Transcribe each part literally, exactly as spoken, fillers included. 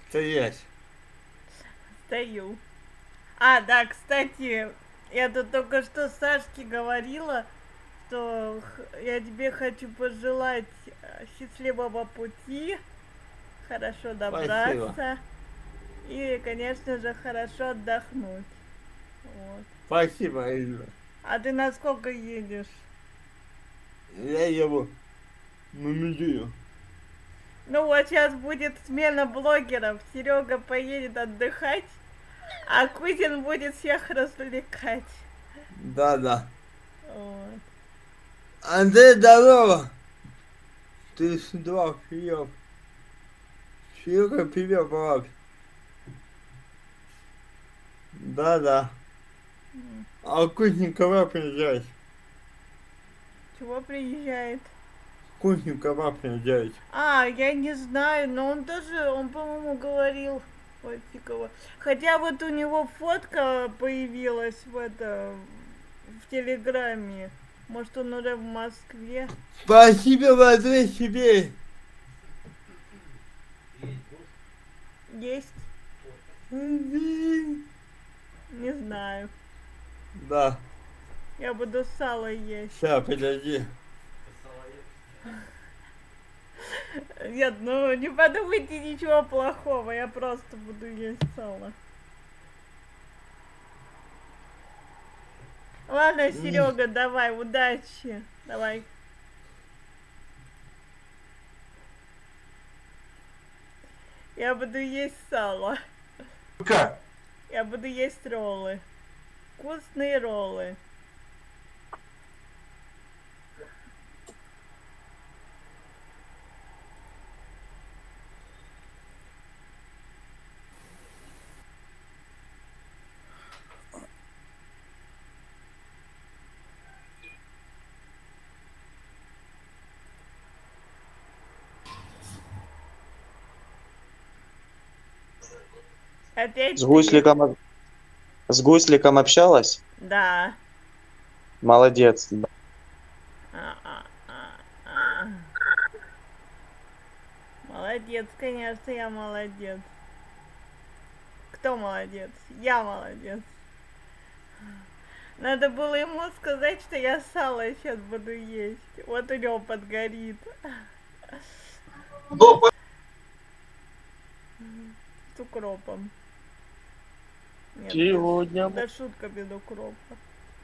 Стоять. Стою. А, да, кстати, я тут только что Сашке говорила, что х- я тебе хочу пожелать э, счастливого пути, хорошо Спасибо. добраться и, конечно же, хорошо отдохнуть. Вот. Спасибо, Ирина. А ты на сколько едешь? Я его намедую. Ну вот сейчас будет смена блогеров. Серега поедет отдыхать, а Кузин будет всех развлекать. Да-да. Вот. Андрей, здорово. Ты снова привет. Серега, привет, брат. Да-да. М. А Кузник когда приезжает? Чего приезжает? Кузник когда приезжает? А, я не знаю, но он тоже, он, по-моему, говорил. Ой, фиг его. Хотя вот у него фотка появилась в это, в Телеграме. Может, он уже в Москве? Спасибо, Андрей, тебе. Есть? Не знаю. Да. Я буду сало есть. Сейчас, подожди. Нет, ну не подумайте ничего плохого, я просто буду есть сало. Ладно, Серега, давай, удачи. Давай. Я буду есть сало. Как? Я буду есть роллы. Вкусные роллы. Опять С ты? Гусликом, с Гусликом общалась? Да. Молодец. Да. А, а, а, а. Молодец, конечно, я молодец. Кто молодец? Я молодец. Надо было ему сказать, что я сало сейчас буду есть. Вот у него подгорит. С укропом. Нет, да, ш- Сегодня да шутка без укропа.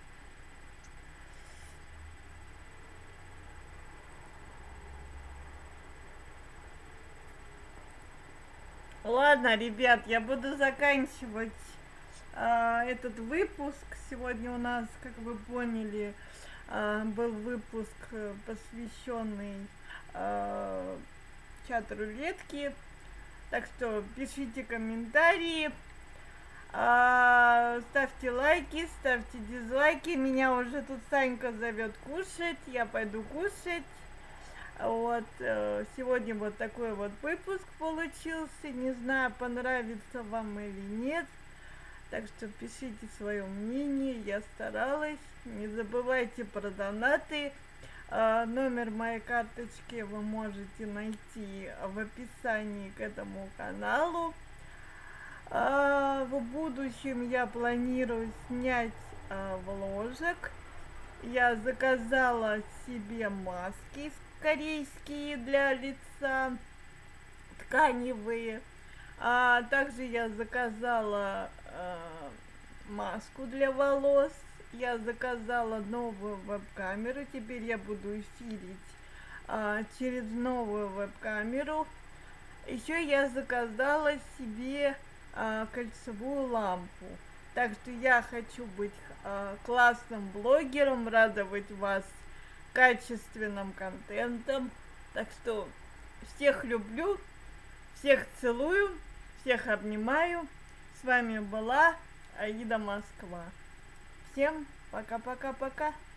Ладно, ребят, я буду заканчивать а, этот выпуск. Сегодня у нас, как вы поняли, а, был выпуск, э, посвященный а, чату рулетки. Так что пишите комментарии, а, ставьте лайки, ставьте дизлайки. Меня уже тут Санька зовет кушать, я пойду кушать. Вот, э, сегодня вот такой вот выпуск получился. Не знаю, понравится вам или нет. Так что пишите свое мнение, я старалась. Не забывайте про донаты. А, номер моей карточки вы можете найти в описании к этому каналу. А, в будущем я планирую снять а, вложек. Я заказала себе маски корейские для лица, тканевые. А также я заказала э, маску для волос. Я заказала новую веб-камеру. Теперь я буду эфирить э, через новую веб-камеру. Еще я заказала себе э, кольцевую лампу. Так что я хочу быть э, классным блогером, радовать вас качественным контентом. Так что всех люблю, всех целую, всех обнимаю. С вами была Аида Москва. Всем пока-пока-пока.